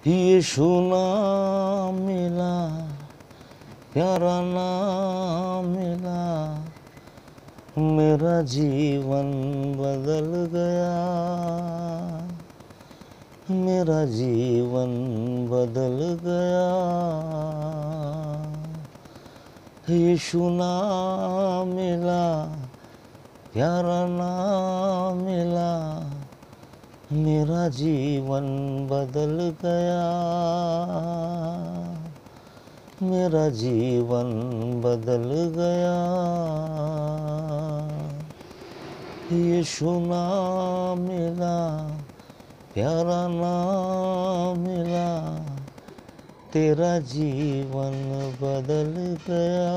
यीशु नाम मिला, प्यारा नाम मिला, मेरा जीवन बदल गया, मेरा जीवन बदल गया। यीशु नाम मिला, प्यारा नाम मिला, मेरा जीवन बदल गया, मेरा जीवन बदल गया। यीशु नाम मिला, प्यारा नाम मिला, तेरा जीवन बदल गया,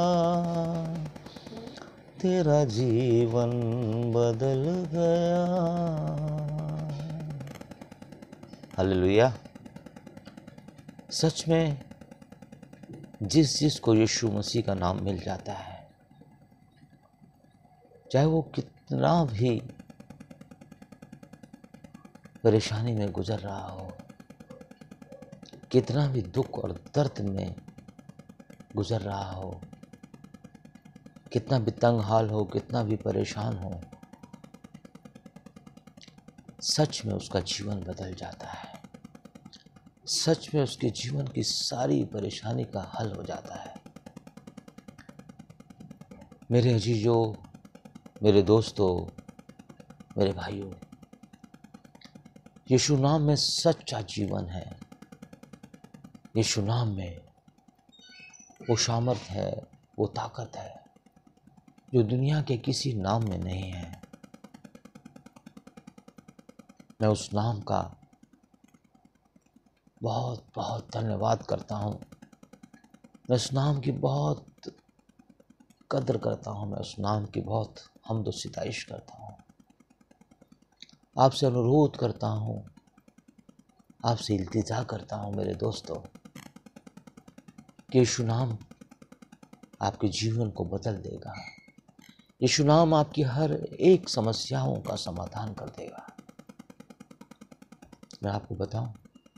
तेरा जीवन बदल गया। हालेलुया। सच में जिस को यीशु मसीह का नाम मिल जाता है, चाहे वो कितना भी परेशानी में गुजर रहा हो, कितना भी दुख और दर्द में गुजर रहा हो, कितना भी तंग हाल हो, कितना भी परेशान हो, सच में उसका जीवन बदल जाता है। सच में उसके जीवन की सारी परेशानी का हल हो जाता है। मेरे अजीजों, मेरे दोस्तों, मेरे भाइयों, यीशु नाम में सच्चा जीवन है। यीशु नाम में वो सामर्थ है, वो ताकत है जो दुनिया के किसी नाम में नहीं है। मैं उस नाम का बहुत बहुत धन्यवाद करता हूँ। मैं उस नाम की बहुत कदर करता हूँ। मैं उस नाम की बहुत हम्द व सिताइश करता हूँ। आपसे अनुरोध करता हूँ, आपसे इल्तिजा करता हूँ मेरे दोस्तों, कि यीशु नाम आपके जीवन को बदल देगा। यीशु नाम आपकी हर एक समस्याओं का समाधान कर देगा। मैं आपको बताऊं,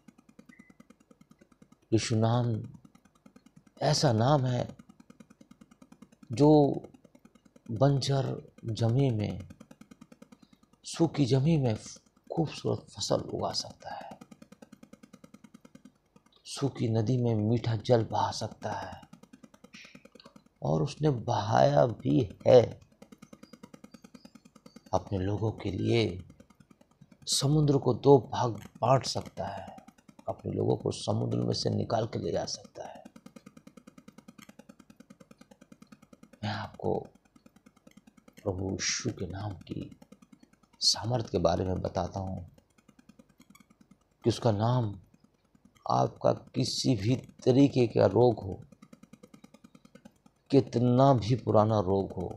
यीशु नाम ऐसा नाम है जो बंजर जमीन में, सूखी जमीन में खूबसूरत फसल उगा सकता है। सूखी नदी में मीठा जल बहा सकता है, और उसने बहाया भी है अपने लोगों के लिए। समुद्र को दो भाग बांट सकता है, अपने लोगों को समुद्र में से निकाल के ले जा सकता है। मैं आपको प्रभु यीशु के नाम की सामर्थ के बारे में बताता हूँ कि उसका नाम आपका किसी भी तरीके का रोग हो, कितना भी पुराना रोग हो,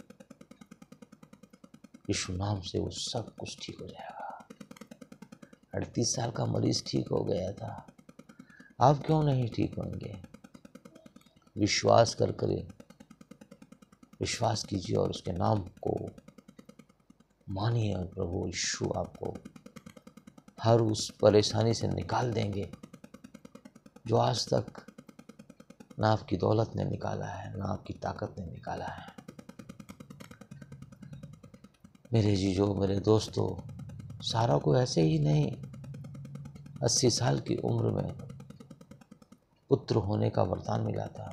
यीशु नाम से वो सब कुछ ठीक हो जाएगा। 38 साल का मरीज ठीक हो गया था, आप क्यों नहीं ठीक होंगे? विश्वास कर करें, विश्वास कीजिए और उसके नाम को मानिए, और प्रभु यीशु आपको हर उस परेशानी से निकाल देंगे जो आज तक ना आपकी दौलत ने निकाला है, ना आपकी ताकत ने निकाला है। मेरे जीजो, मेरे दोस्तों, सारा को ऐसे ही नहीं 80 साल की उम्र में पुत्र होने का वरदान मिला था।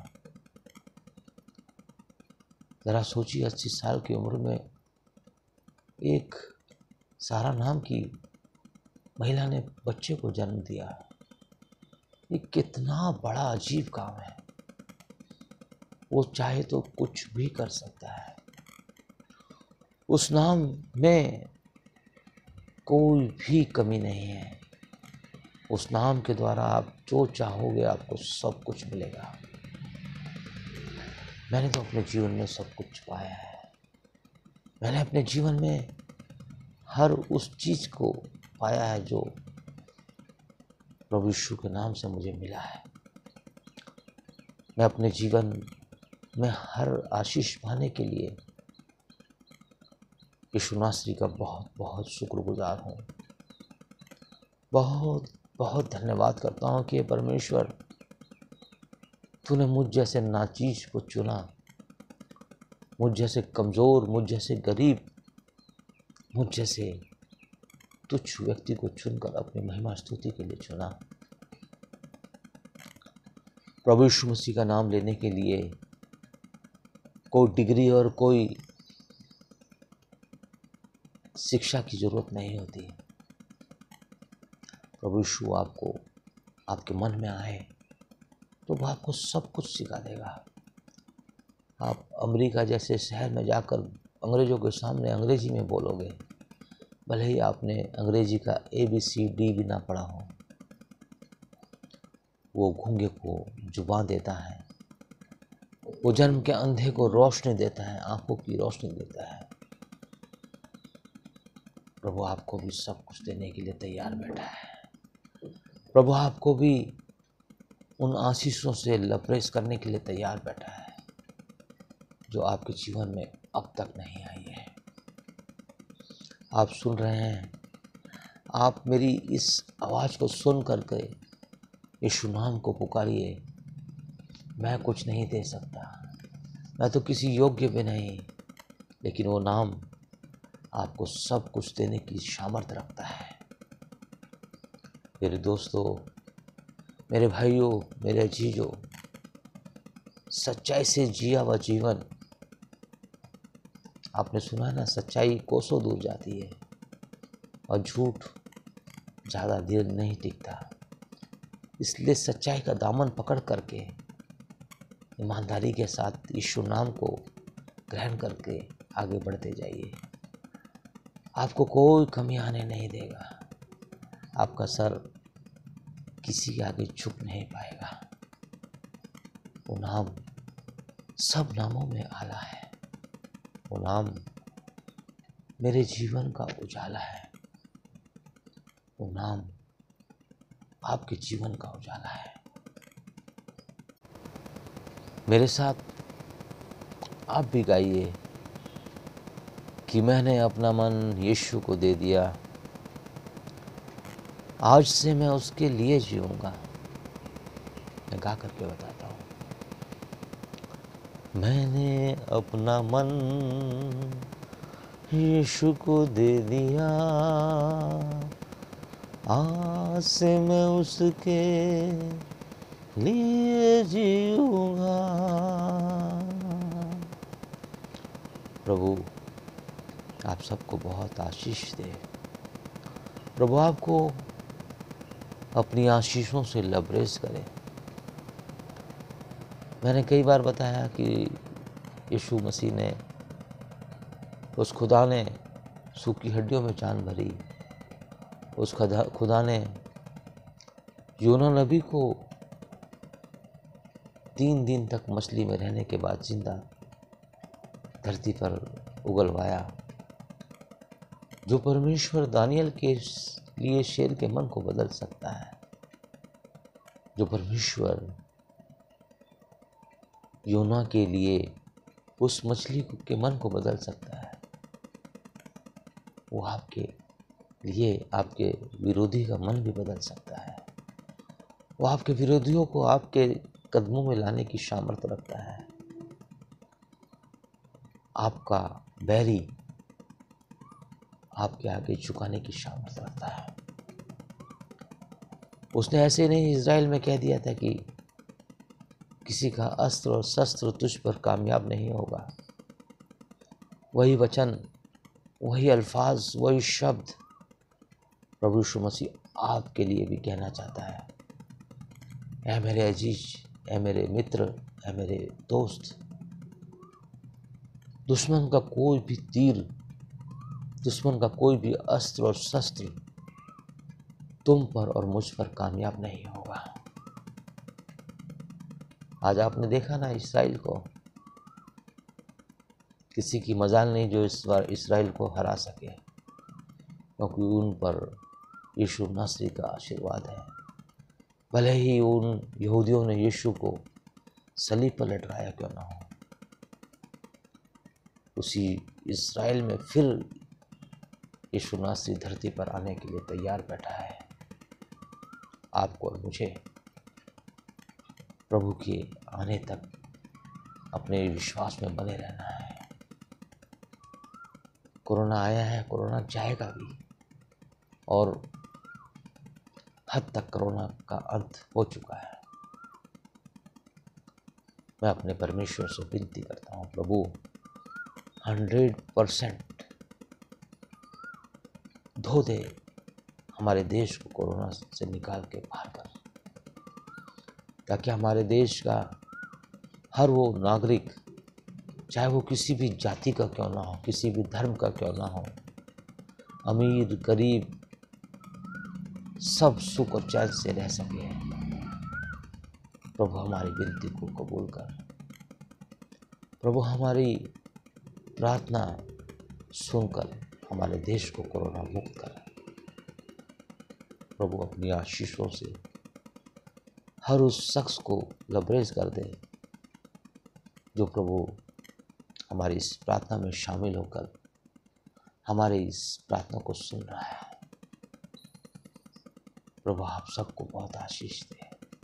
जरा सोचिए, 80 साल की उम्र में एक सारा नाम की महिला ने बच्चे को जन्म दिया। ये कितना बड़ा अजीब काम है। वो चाहे तो कुछ भी कर सकता है। उस नाम में कोई भी कमी नहीं है। उस नाम के द्वारा आप जो चाहोगे आपको सब कुछ मिलेगा। मैंने तो अपने जीवन में सब कुछ पाया है। मैंने अपने जीवन में हर उस चीज़ को पाया है जो प्रभु यीशु के नाम से मुझे मिला है। मैं अपने जीवन में हर आशीष पाने के लिए यीशु नासरी का बहुत बहुत शुक्रगुजार हूँ। बहुत बहुत धन्यवाद करता हूँ कि हे परमेश्वर, तूने मुझ जैसे नाचीज को चुना, मुझ जैसे कमज़ोर, मुझ जैसे गरीब, मुझ जैसे तुच्छ व्यक्ति को चुनकर अपनी महिमा स्तुति के लिए चुना। प्रभु यीशु मसीह का नाम लेने के लिए कोई डिग्री और कोई शिक्षा की जरूरत नहीं होती। प्रभु यीशु आपको आपके मन में आए तो वो आपको सब कुछ सिखा देगा। आप अमेरिका जैसे शहर में जाकर अंग्रेज़ों के सामने अंग्रेजी में बोलोगे, भले ही आपने अंग्रेजी का ABCD भी ना पढ़ा हो। वो गूंगे को जुबान देता है, वो जन्म के अंधे को रोशनी देता है, आंखों की रोशनी देता है। प्रभु आपको भी सब कुछ देने के लिए तैयार बैठा है। प्रभु आपको भी उन आशीषों से लबरेज करने के लिए तैयार बैठा है जो आपके जीवन में अब तक नहीं आई है। आप सुन रहे हैं, आप मेरी इस आवाज़ को सुन करके यीशु नाम को पुकारिए। मैं कुछ नहीं दे सकता, मैं तो किसी योग्य भी नहीं, लेकिन वो नाम आपको सब कुछ देने की सामर्थ्य रखता है। मेरे दोस्तों, मेरे भाइयों, मेरे अजीजों, सच्चाई से जिया हुआ जीवन, आपने सुना ना, सच्चाई कोसों दूर जाती है और झूठ ज़्यादा देर नहीं टिकता। इसलिए सच्चाई का दामन पकड़ करके ईमानदारी के साथ यीशु नाम को ग्रहण करके आगे बढ़ते जाइए। आपको कोई कमी आने नहीं देगा। आपका सर किसी के आगे झुक नहीं पाएगा। वो नाम सब नामों में आला है। वो नाम मेरे जीवन का उजाला है। वो नाम आपके जीवन का उजाला है। मेरे साथ आप भी गाइए कि मैंने अपना मन यीशु को दे दिया, आज से मैं उसके लिए जीऊँगा। मैं गा करके बताता हूँ। मैंने अपना मन यीशु को दे दिया, आज से मैं उसके लिए जीऊँगा। प्रभु आप सबको बहुत आशीष दे। प्रभु आपको अपनी आशीषों से लबरेज करे। मैंने कई बार बताया कि यीशु मसीह ने, उस खुदा ने सूखी हड्डियों में जान भरी। उस खुदा ने यूना नबी को 3 दिन तक मछली में रहने के बाद जिंदा धरती पर उगलवाया। जो परमेश्वर दानियल के लिए शेर के मन को बदल सकता है, जो परमेश्वर योना के लिए उस मछली के मन को बदल सकता है, वो आपके लिए आपके विरोधी का मन भी बदल सकता है। वो आपके विरोधियों को आपके कदमों में लाने की सामर्थ्य रखता है। आपका बैरी आपके आगे झुकाने की सामर्थ्य रखता है। उसने ऐसे नहीं इज़राइल में कह दिया था कि किसी का अस्त्र और शस्त्र तुझ पर कामयाब नहीं होगा। वही वचन, वही अल्फाज, वही शब्द प्रभु यीशु मसीह आपके लिए भी कहना चाहता है। ऐ मेरे अजीज, ऐ मेरे मित्र, ऐ मेरे दोस्त, दुश्मन का कोई भी तीर, दुश्मन का कोई भी अस्त्र और शस्त्र तुम पर और मुझ पर कामयाब नहीं होगा। आज आपने देखा ना इस्राएल को, किसी की मजाल नहीं जो इस बार इस्राएल को हरा सके, क्योंकि उन पर यीशु नासरी का आशीर्वाद है। भले ही उन यहूदियों ने यीशु को सलीब पर लटकाया क्यों ना हो, उसी इस्राएल में फिर यीशु नासरी धरती पर आने के लिए तैयार बैठा है। आपको और मुझे प्रभु के आने तक अपने विश्वास में बने रहना है। कोरोना आया है, कोरोना जाएगा भी, और हद तक कोरोना का अंत हो चुका है। मैं अपने परमेश्वर से विनती करता हूँ, प्रभु 100% धो दे हमारे देश को कोरोना से निकाल के बाहर कर, ताकि हमारे देश का हर वो नागरिक, चाहे वो किसी भी जाति का क्यों ना हो, किसी भी धर्म का क्यों ना हो, अमीर गरीब, सब सुख और चैन से रह सके। प्रभु हमारी विनती को कबूल कर। प्रभु हमारी प्रार्थना सुनकर हमारे देश को कोरोना मुक्त कर। प्रभु अपनी आशीषों से हर उस शख्स को लबरेज कर दे जो प्रभु हमारी इस प्रार्थना में शामिल होकर हमारे इस प्रार्थना को सुन रहा है। प्रभु आप सबको बहुत आशीष दे।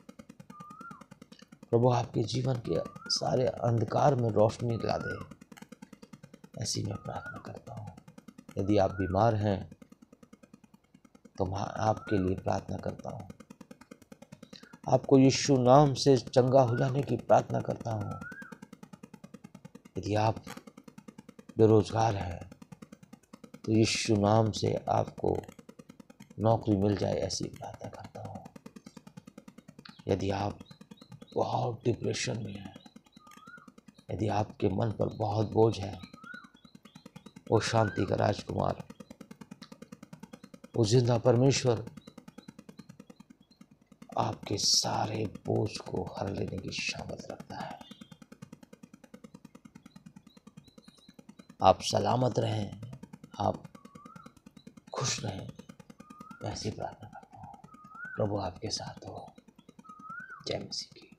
प्रभु आपके जीवन के सारे अंधकार में रोशनी ला दे, ऐसी मैं प्रार्थना करता हूँ। यदि आप बीमार हैं तो मैं आपके लिए प्रार्थना करता हूँ। आपको यीशु नाम से चंगा हो जाने की प्रार्थना करता हूँ। यदि आप बेरोजगार हैं तो यीशु नाम से आपको नौकरी मिल जाए, ऐसी प्रार्थना करता हूँ। यदि आप बहुत डिप्रेशन में हैं, यदि आपके मन पर बहुत बोझ है, वो शांति का राजकुमार, वो जिंदा परमेश्वर आपके सारे बोझ को हर लेने की क्षमता रखता है। आप सलामत रहें, आप खुश रहें, मैं ऐसी प्रार्थना करता हूँ। प्रभु आपके साथ हो। जय मसीह की।